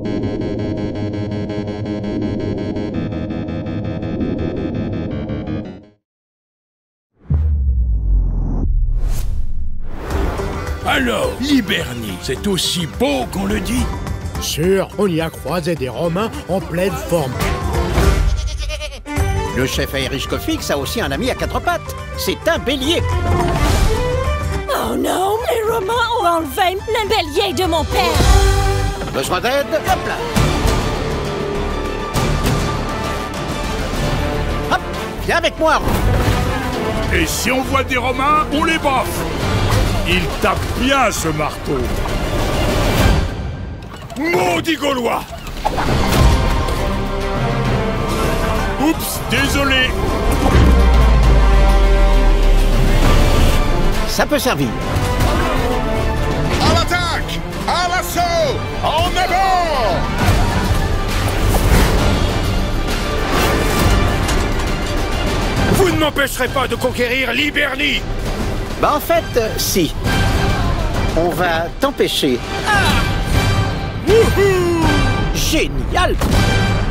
Alors, l'Hibernie, c'est aussi beau qu'on le dit? Sûr, on y a croisé des Romains en pleine forme. Le chef Aerich Kofix a aussi un ami à quatre pattes. C'est un bélier. Oh non, les Romains ont enlevé le bélier de mon père. Besoin d'aide? Hop là. Hop, viens avec moi. Et si on voit des Romains, on les baffe. Il tape bien, ce marteau. Maudit Gaulois! Oups, désolé. Ça peut servir. À l'attaque! À l'assaut! En avant! Vous ne m'empêcherez pas de conquérir l'Hibernie! Bah en fait, si. On va t'empêcher. Wouhou! Génial!